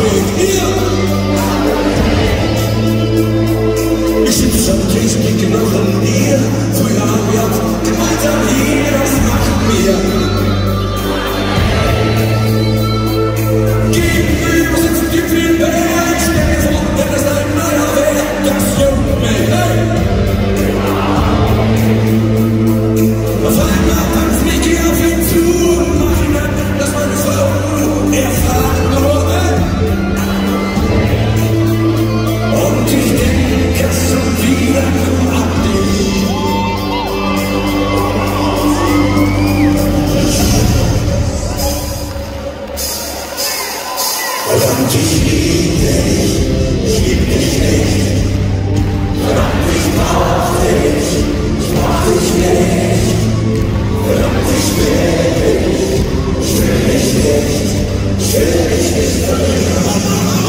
mit ihr. Ich sitze am Tisch, blicke noch an dir. Früher haben wir gemeinsam hier, das macht mir. Gegenüber sitzt die viel mehr. Ich stell mir vor, wenn es ein neuer wäre, das juckt mich, hey. Auf einmal packt mich hier auf ihn zu und macht ihn an, dass meine Frau er fragt nur, hey. Und ich denke schon wieder nur an dich. Verdammt, ich lieb dich nicht. Verdammt, ich brauch dich nicht. Verdammt, ich will dich nicht verlieren.